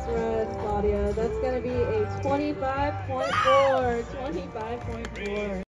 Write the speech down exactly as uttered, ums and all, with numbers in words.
red, Claudia. That's going to be a twenty-five point four. twenty-five point four.